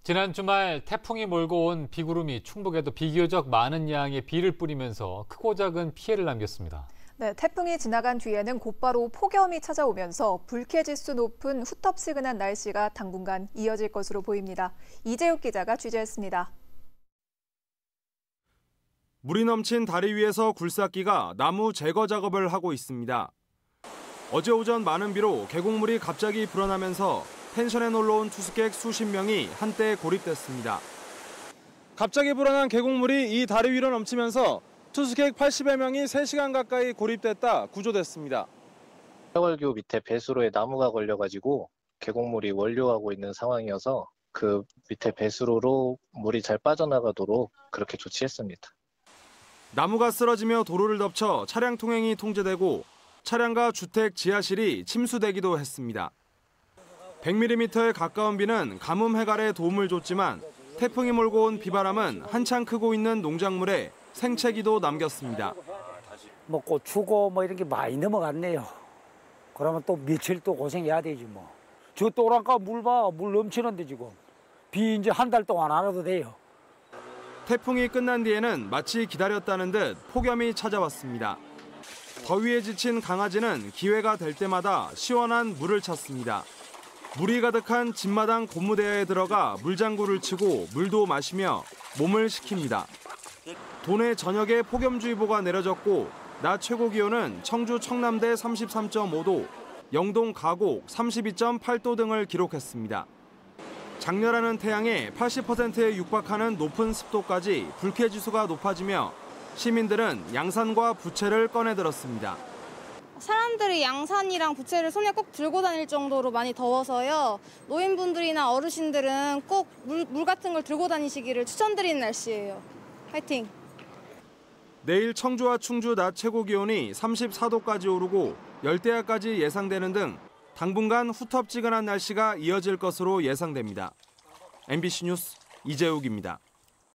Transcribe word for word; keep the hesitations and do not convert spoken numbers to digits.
지난 주말 태풍이 몰고 온 비구름이 충북에도 비교적 많은 양의 비를 뿌리면서 크고 작은 피해를 남겼습니다. 네, 태풍이 지나간 뒤에는 곧바로 폭염이 찾아오면서 불쾌지수 높은 후텁지근한 날씨가 당분간 이어질 것으로 보입니다. 이재욱 기자가 취재했습니다. 물이 넘친 다리 위에서 굴삭기가 나무 제거 작업을 하고 있습니다. 어제 오전 많은 비로 계곡물이 갑자기 불어나면서 펜션에 놀러 온 투숙객 수십 명이 한때 고립됐습니다. 갑자기 불어난 계곡물이 이 다리 위로 넘치면서 투숙객 팔십여 명이 세 시간 가까이 고립됐다 구조됐습니다. 해월교 밑에 배수로에 나무가 걸려가지고 계곡물이 원류하고 있는 상황이어서 그 밑에 배수로로 물이 잘 빠져나가도록 그렇게 조치했습니다. 나무가 쓰러지며 도로를 덮쳐 차량 통행이 통제되고 차량과 주택 지하실이 침수되기도 했습니다. 백 밀리미터에 가까운 비는 가뭄 해갈에 도움을 줬지만 태풍이 몰고 온 비바람은 한창 크고 있는 농작물에 생채기도 남겼습니다. 먹고 추고 뭐 이런 게 많이 넘어갔네요. 그러면 또 며칠 또 고생해야 되지 뭐. 저 또랑가 물 봐, 물 넘치는데 지금. 비 이제 한 달 동안 안 와도 돼요. 태풍이 끝난 뒤에는 마치 기다렸다는 듯 폭염이 찾아왔습니다. 더위에 지친 강아지는 기회가 될 때마다 시원한 물을 찾습니다. 물이 가득한 집마당 고무대야에 들어가 물장구를 치고 물도 마시며 몸을 식힙니다. 도내 전역에 폭염주의보가 내려졌고 낮 최고 기온은 청주 청남대 삼십삼 점 오 도, 영동 가곡 삼십이 점 팔 도 등을 기록했습니다. 장렬하는 태양에 팔십 퍼센트에 육박하는 높은 습도까지 불쾌지수가 높아지며 시민들은 양산과 부채를 꺼내들었습니다. 사람들이 양산이랑 부채를 손에 꼭 들고 다닐 정도로 많이 더워서요. 노인분들이나 어르신들은 꼭 물, 물 같은 걸 들고 다니시기를 추천드리는 날씨예요. 화이팅! 내일 청주와 충주 낮 최고 기온이 삼십사 도까지 오르고 열대야까지 예상되는 등 당분간 후텁지근한 날씨가 이어질 것으로 예상됩니다. 엠비씨 뉴스 이재욱입니다.